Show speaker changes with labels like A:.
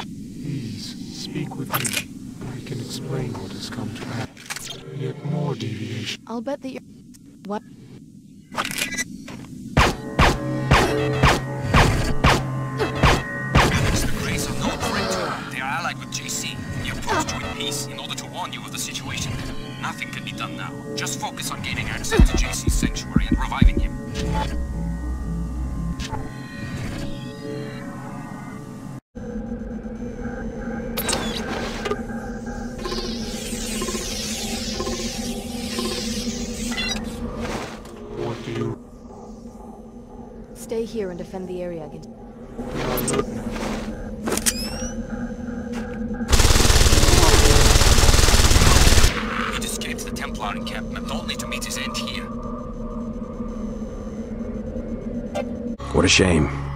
A: Please, speak with me. I can explain what has come to happen. Yet more deviation.
B: I'll bet that you're... What?
C: It's the grace of no traitor. They are allied with JC. You're supposed to in peace in order to warn you of the situation. Nothing can be done now. Just focus on gaining access to JC's sanctuary and reviving him.
A: What do you...
B: Stay here and defend the area against...
C: He'd escaped the Templar encampment, only to meet his end here.
D: What a shame.